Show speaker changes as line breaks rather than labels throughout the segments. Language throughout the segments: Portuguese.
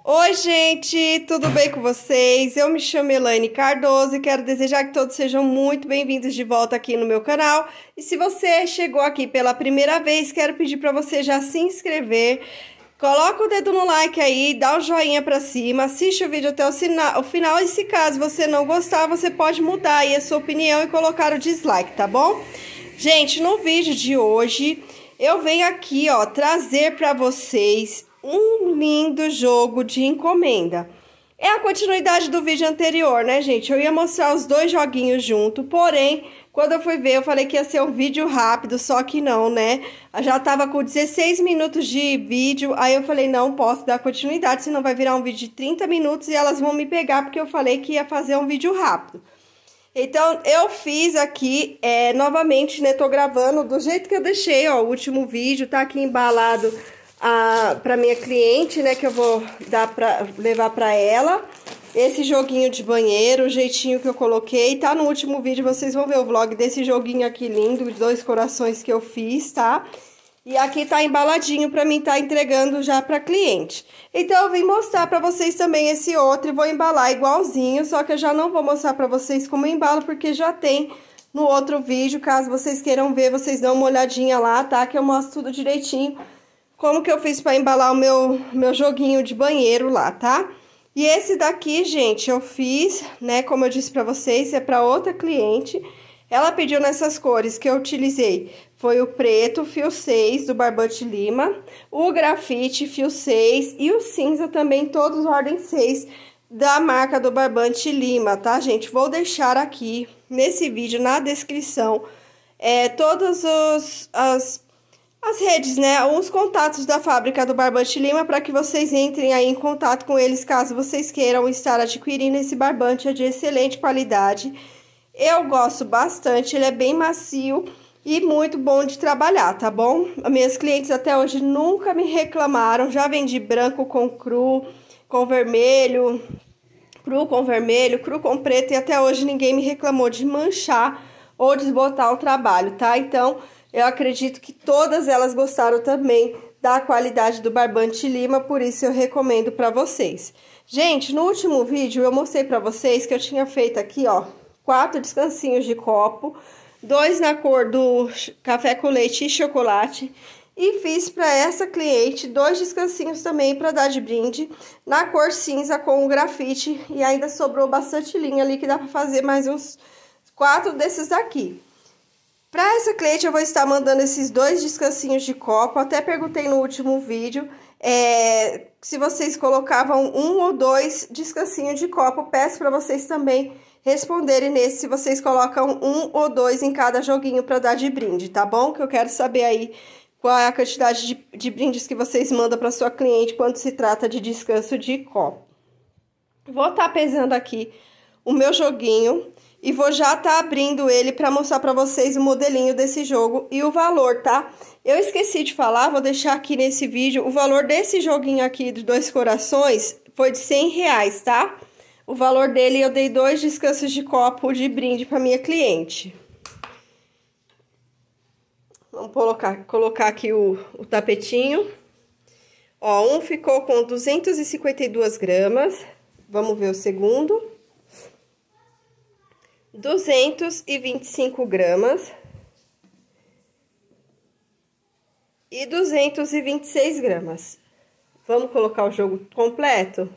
Oi, gente, tudo bem com vocês? Eu me chamo Elaine Cardoso e quero desejar que todos sejam muito bem-vindos de volta aqui no meu canal. E se você chegou aqui pela primeira vez, quero pedir para você já se inscrever. Coloca o dedo no like aí, dá um joinha pra cima, assiste o vídeo até o final e se caso você não gostar, você pode mudar aí a sua opinião e colocar o dislike, tá bom? Gente, no vídeo de hoje, eu venho aqui, ó, trazer pra vocês um lindo jogo de encomenda. É a continuidade do vídeo anterior, né, gente? Eu ia mostrar os dois joguinhos junto, porém, quando eu fui ver, eu falei que ia ser um vídeo rápido, só que não, né? Eu já tava com 16 minutos de vídeo, aí eu falei, não posso dar continuidade, senão vai virar um vídeo de 30 minutos e elas vão me pegar, porque eu falei que ia fazer um vídeo rápido. Então, eu fiz aqui, novamente, né, tô gravando do jeito que eu deixei, ó, o último vídeo, tá aqui embalado pra minha cliente, né, que eu vou levar pra ela. Esse joguinho de banheiro, o jeitinho que eu coloquei, tá no último vídeo, vocês vão ver o vlog desse joguinho aqui lindo, de 2 corações que eu fiz, tá? E aqui tá embaladinho pra mim tá entregando já pra cliente. Então, eu vim mostrar pra vocês também esse outro e vou embalar igualzinho, só que eu já não vou mostrar pra vocês como eu embalo, porque já tem no outro vídeo, caso vocês queiram ver, vocês dão uma olhadinha lá, tá? Que eu mostro tudo direitinho, como que eu fiz pra embalar o meu joguinho de banheiro lá, tá? E esse daqui, gente, eu fiz, né, como eu disse pra vocês, é pra outra cliente. Ela pediu nessas cores que eu utilizei, foi o preto, fio 6, do Barbante Lima, o grafite, fio 6, e o cinza também, todos ordem 6, da marca do Barbante Lima, tá, gente? Vou deixar aqui, nesse vídeo, na descrição, todas as redes, né, os contatos da fábrica do Barbante Lima, para que vocês entrem aí em contato com eles, caso vocês queiram estar adquirindo esse barbante, é de excelente qualidade. Eu gosto bastante, ele é bem macio e muito bom de trabalhar, tá bom? Minhas clientes até hoje nunca me reclamaram, já vendi branco com cru, com vermelho, cru com preto, e até hoje ninguém me reclamou de manchar ou desbotar o trabalho, tá? Então, eu acredito que todas elas gostaram também da qualidade do Barbante Lima, por isso eu recomendo para vocês. Gente, no último vídeo eu mostrei para vocês que eu tinha feito aqui, ó, 4 descansinhos de copo, 2 na cor do café com leite e chocolate, e fiz para essa cliente 2 descansinhos também para dar de brinde, na cor cinza com o grafite, e ainda sobrou bastante linha ali que dá para fazer mais uns 4 desses daqui. Para essa cliente eu vou estar mandando esses 2 descansinhos de copo, até perguntei no último vídeo se vocês colocavam 1 ou 2 descansinhos de copo, peço para vocês também responderem nesse se vocês colocam 1 ou 2 em cada joguinho para dar de brinde, tá bom? Que eu quero saber aí qual é a quantidade de brindes que vocês mandam para sua cliente quando se trata de descanso de copo. Vou estar pesando aqui o meu joguinho e vou já estar abrindo ele para mostrar para vocês o modelinho desse jogo e o valor, tá? Eu esqueci de falar, vou deixar aqui nesse vídeo, o valor desse joguinho aqui de 2 corações foi de R$100, tá? O valor dele eu dei 2 descansos de copo de brinde para minha cliente. Vamos colocar aqui o tapetinho. Ó, um ficou com 252 gramas. Vamos ver o segundo. 225 gramas. E 226 gramas. Vamos colocar o jogo completo?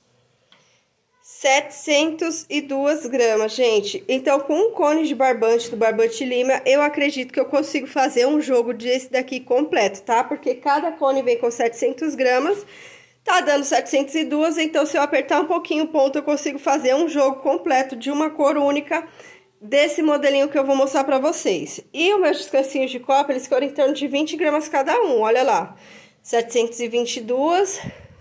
702 gramas, gente. Então, com um cone de barbante do Barbante Lima, eu acredito que eu consigo fazer um jogo desse daqui completo, tá? Porque cada cone vem com 700 gramas, tá dando 702, então se eu apertar um pouquinho o ponto, eu consigo fazer um jogo completo de uma cor única desse modelinho que eu vou mostrar pra vocês. E os meus descansinhos de copo, eles foram em torno de 20 gramas cada um, olha lá. 722...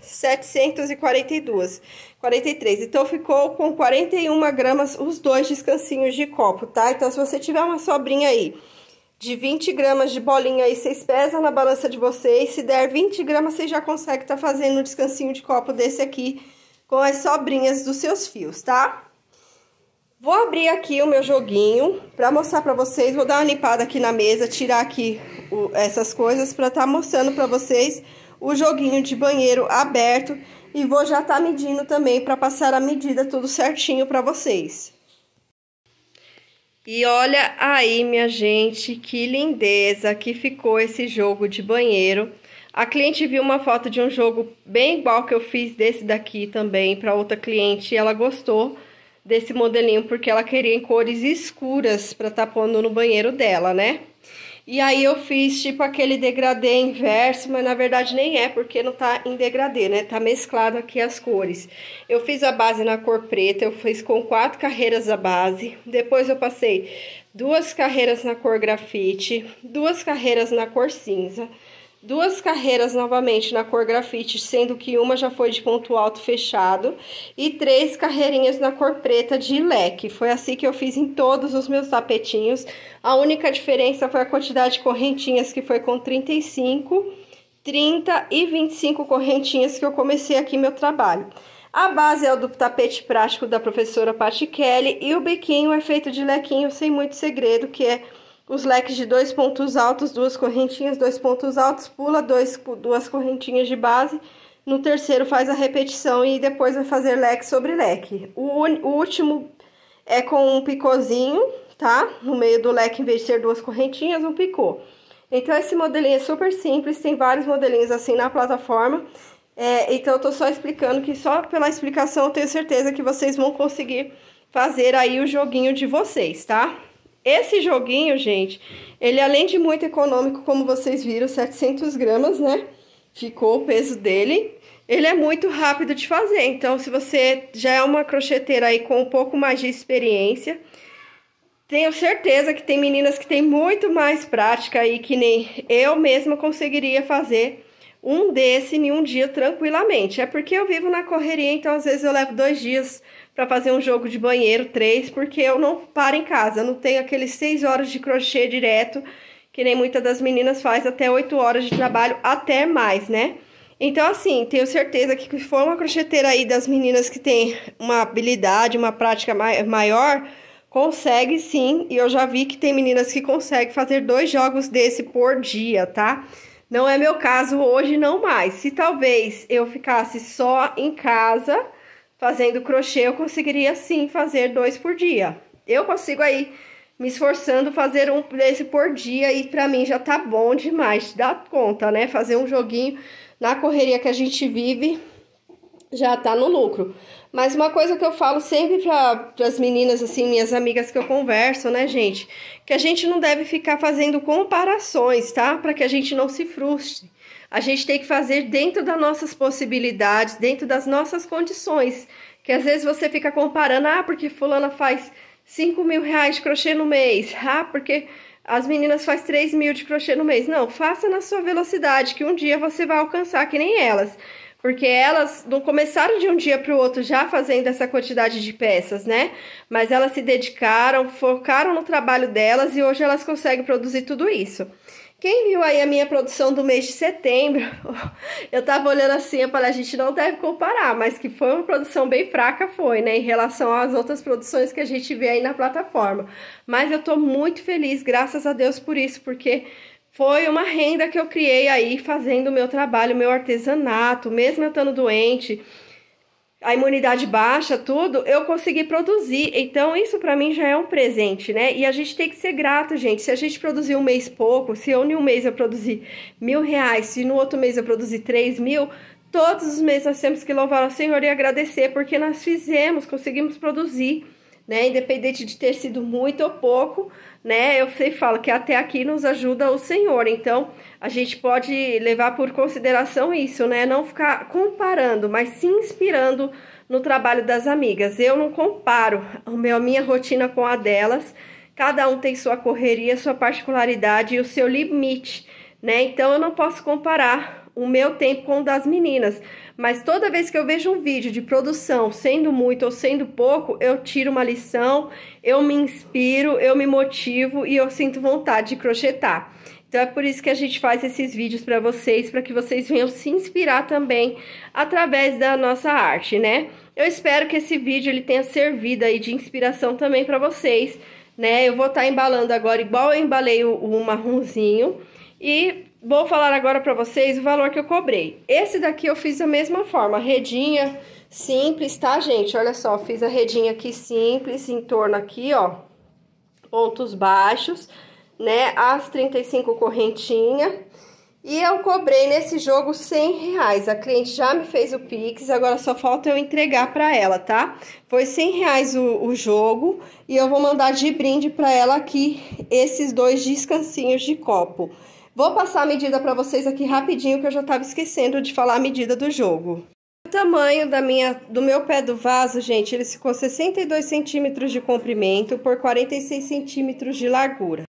742, 43, então ficou com 41 gramas os 2 descansinhos de copo, tá? Então, se você tiver uma sobrinha aí de 20 gramas de bolinha aí, vocês pesam na balança de vocês, se der 20 gramas, vocês já conseguem estar fazendo um descansinho de copo desse aqui com as sobrinhas dos seus fios, tá? Vou abrir aqui o meu joguinho pra mostrar pra vocês, vou dar uma limpada aqui na mesa, tirar aqui essas coisas pra estar mostrando pra vocês o joguinho de banheiro aberto e vou já estar medindo também para passar a medida tudo certinho para vocês. E olha aí, minha gente, que lindeza que ficou esse jogo de banheiro. A cliente viu uma foto de um jogo bem igual que eu fiz desse daqui também para outra cliente e ela gostou desse modelinho porque ela queria em cores escuras para estar pondo no banheiro dela, né? E aí eu fiz tipo aquele degradê inverso, mas na verdade nem é, porque não tá em degradê, né? Tá mesclado aqui as cores. Eu fiz a base na cor preta, eu fiz com 4 carreiras a base. Depois eu passei 2 carreiras na cor grafite, 2 carreiras na cor cinza, 2 carreiras novamente na cor grafite, sendo que uma já foi de ponto alto fechado, e 3 carreirinhas na cor preta de leque. Foi assim que eu fiz em todos os meus tapetinhos. A única diferença foi a quantidade de correntinhas, que foi com 35, 30 e 25 correntinhas que eu comecei aqui meu trabalho. A base é o do tapete prático da professora Patti Kelly, e o biquinho é feito de lequinho sem muito segredo, que é os leques de 2 pontos altos, 2 correntinhas, 2 pontos altos, pula 2 correntinhas de base. No terceiro faz a repetição e depois vai fazer leque sobre leque. O último é com um picôzinho, tá? No meio do leque, em vez de ser 2 correntinhas, um picô. Então esse modelinho é super simples, tem vários modelinhos assim na plataforma. Então eu tô só explicando, que só pela explicação eu tenho certeza que vocês vão conseguir fazer aí o joguinho de vocês, tá? Esse joguinho, gente, ele além de muito econômico, como vocês viram, 700 gramas, né? Ficou o peso dele. Ele é muito rápido de fazer, então se você já é uma crocheteira aí com um pouco mais de experiência, tenho certeza que tem meninas que têm muito mais prática aí, que nem eu mesma conseguiria fazer um desse em um dia tranquilamente. É porque eu vivo na correria, então às vezes eu levo 2 dias para fazer um jogo de banheiro, 3, porque eu não paro em casa, eu não tenho aqueles 6 horas de crochê direto, que nem muitas das meninas faz, até 8 horas de trabalho, até mais, né? Então, assim, tenho certeza que se for uma crocheteira aí das meninas que tem uma habilidade, uma prática maior, consegue sim, e eu já vi que tem meninas que conseguem fazer 2 jogos desse por dia, tá? Não é meu caso hoje, não mais. Se talvez eu ficasse só em casa fazendo crochê, eu conseguiria sim fazer 2 por dia. Eu consigo aí, me esforçando, fazer um desse por dia e pra mim já tá bom demais, dá conta, né? Fazer um joguinho na correria que a gente vive já tá no lucro. Mas uma coisa que eu falo sempre para as meninas, assim, minhas amigas que eu converso, né, gente? Que a gente não deve ficar fazendo comparações, tá? Para que a gente não se frustre. A gente tem que fazer dentro das nossas possibilidades, dentro das nossas condições. Que às vezes você fica comparando, porque fulana faz 5 mil reais de crochê no mês. Porque as meninas fazem 3 mil de crochê no mês. Não, faça na sua velocidade, que um dia você vai alcançar que nem elas. Porque elas não começaram de um dia para o outro já fazendo essa quantidade de peças, né? Mas elas se dedicaram, focaram no trabalho delas e hoje elas conseguem produzir tudo isso. Quem viu aí a minha produção do mês de setembro, eu tava olhando assim, eu falei, a gente não deve comparar, mas que foi uma produção bem fraca, foi, né? Em relação às outras produções que a gente vê aí na plataforma. Mas eu tô muito feliz, graças a Deus por isso, porque foi uma renda que eu criei aí fazendo o meu trabalho, o meu artesanato, mesmo eu estando doente, a imunidade baixa, tudo, eu consegui produzir. Então, isso pra mim já é um presente, né? E a gente tem que ser grato, gente. Se a gente produzir um mês pouco, se em um mês eu produzir R$1.000, se no outro mês eu produzir 3 mil, todos os meses nós temos que louvar ao Senhor e agradecer, porque nós conseguimos produzir, né? Independente de ter sido muito ou pouco, né? Eu sempre falo que até aqui nos ajuda o Senhor. Então, a gente pode levar por consideração isso, né? Não ficar comparando, mas se inspirando no trabalho das amigas. Eu não comparo a minha rotina com a delas. Cada um tem sua correria, sua particularidade e o seu limite, né? Então, eu não posso comparar o meu tempo com o das meninas, mas toda vez que eu vejo um vídeo de produção, sendo muito ou sendo pouco, eu tiro uma lição, eu me inspiro, eu me motivo e eu sinto vontade de crochetar. Então é por isso que a gente faz esses vídeos para que vocês venham se inspirar também através da nossa arte, né? Eu espero que esse vídeo ele tenha servido aí de inspiração também para vocês, né? Eu vou estar embalando agora igual eu embalei o marronzinho. E Vou falar agora pra vocês o valor que eu cobrei. Esse daqui eu fiz da mesma forma, redinha simples, tá, gente? Olha só, fiz a redinha aqui simples, em torno aqui, ó, pontos baixos, né? As 35 correntinhas. E eu cobrei nesse jogo R$100. A cliente já me fez o Pix, agora só falta eu entregar pra ela, tá? Foi R$100 o jogo e eu vou mandar de brinde pra ela aqui esses 2 descansinhos de copo. Vou passar a medida pra vocês aqui rapidinho, que eu já tava esquecendo de falar a medida do jogo. O tamanho do meu pé do vaso, gente, ele ficou 62 centímetros de comprimento por 46 centímetros de largura.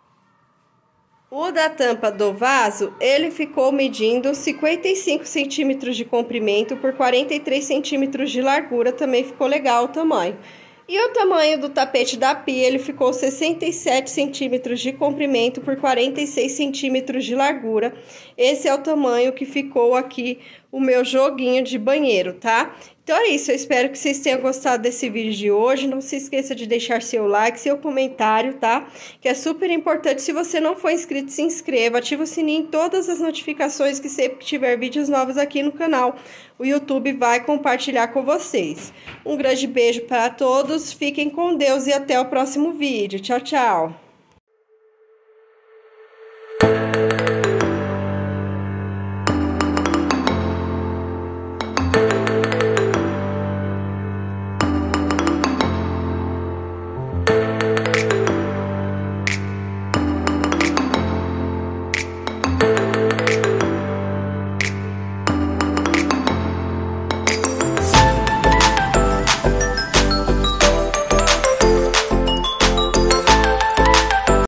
O da tampa do vaso, ele ficou medindo 55 centímetros de comprimento por 43 centímetros de largura, também ficou legal o tamanho. E o tamanho do tapete da pia, ele ficou 67 centímetros de comprimento por 46 centímetros de largura. Esse é o tamanho que ficou aqui o meu joguinho de banheiro, tá? Então é isso, eu espero que vocês tenham gostado desse vídeo de hoje. Não se esqueça de deixar seu like, seu comentário, tá? Que é super importante. Se você não for inscrito, se inscreva, ativa o sininho em todas as notificações, que sempre que tiver vídeos novos aqui no canal, o YouTube vai compartilhar com vocês. Um grande beijo para todos, fiquem com Deus e até o próximo vídeo. Tchau, tchau!